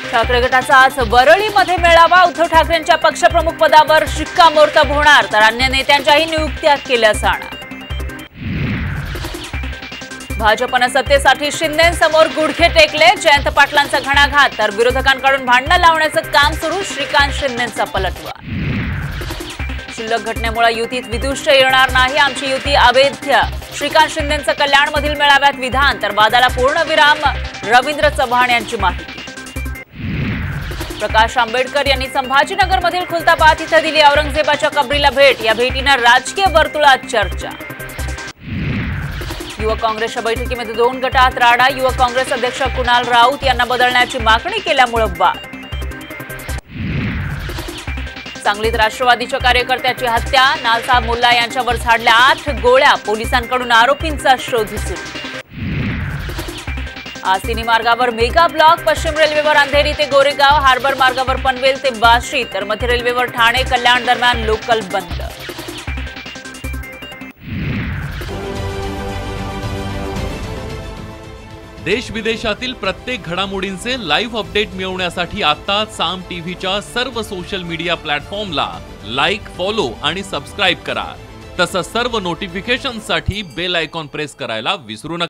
ठाकरे गटाचा आज वरळीमध्ये मेळावा। उद्धव ठाकरेंच्या पक्षप्रमुख पदावर शिक्कामोर्तब होणार, तर अन्य नेत्यांच्याही नियुक्त्या केल्या जाणार। भाजपनं सत्तेसाठी शिंदेंसमोर गुडघे टेकले, जयंत पाटलांचा घणाघात, तर विरोधकांकडून भांडणं लावण्याचं काम सुरू, श्रीकांत शिंदेंचा पलटवार। शिल्लक घटनेमुळे युतीत विदुष्ट येणार नाही, आमची युती अवैध, श्रीकांत शिंदेंचं कल्याणमधील मेळाव्यात विधान, तर वादाला पूर्णविराम, रवींद्र चव्हाण यांची माहिती। प्रकाश आंबेडकर यांनी संभाजीनगरमधील खुलताबाद इथं दिली औरंगजेबाच्या कबरीला भेट, या भेटीनं राजकीय वर्तुळात चर्चा। युवक काँग्रेसच्या बैठकीमध्ये 2 गटात राडा, युवक काँग्रेस अध्यक्ष कुणाल राऊत यांना बदलण्याची मागणी केल्यामुळे वाद। सांगलीत राष्ट्रवादीच्या कार्यकर्त्याची हत्या, नालसाब मुल्ला यांच्यावर झाडल्या 8 गोळ्या, पोलिसांकडून आरोपींचा शोध सुरू। आज तिन्ही मार्गावर मेगा ब्लॉक, पश्चिम रेल्वेवर अंधेरी ते गोरेगाव, हार्बर मार्गावर पनवेल ते बार्शी, तर मध्य रेल्वेवर ठाणे कल्याण दरम्यान लोकल बंद। देश विदेशातील प्रत्येक घडामोडींचे लाईव्ह अपडेट मिळवण्यासाठी आता साम टीव्हीच्या सर्व सोशल मीडिया प्लॅटफॉर्मला लाईक, फॉलो आणि सबस्क्राईब करा। तसंच सर्व नोटिफिकेशनसाठी बेल आयकॉन प्रेस करायला विसरू नका।